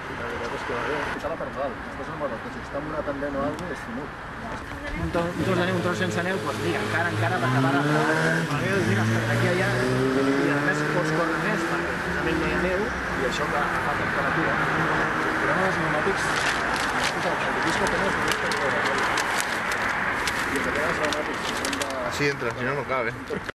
La veritat és que va bé, posar la per dalt. Després no m'agrada, si està amb una pendent o alguna cosa, és mut. Un tros de neu, un tros sense neu, doncs mira, encara per acabar mira, aquí allà, i a més pots córrer més, perquè precisament no hi ha neu, i això que fa temperatura. Si tirem els pneumàtics, el disco que no és més temperatura. I es queden els pneumàtics. Así entras, si no, no cabe.